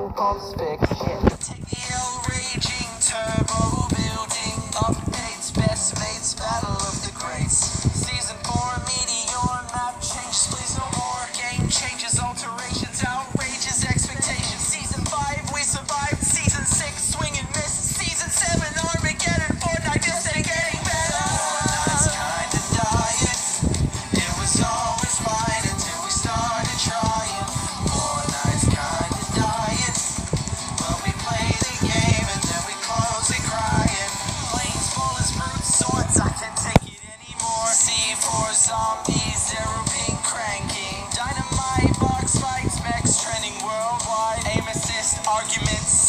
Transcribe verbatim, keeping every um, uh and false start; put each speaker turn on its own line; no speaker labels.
fuel pumps fixed.
Tail raging, turbo building, updates, best mates, battle of the greats. Season four, meteor, map change, please no more. Game changes, alterations, outrageous expectations. Season five, we survived. Season six, swing and miss. Season seven, Armageddon. Fortnite just ain't getting better. Fortnite's kinda dying. It was always fine until we started trying. Fortnite's kinda dying. But we play the game and then we close it crying. Planes, bullets, brute swords, I can't take it anymore. C four zombies, zero ping cranking. Dynamite, box fights, mechs trending worldwide. Aim assist, arguments.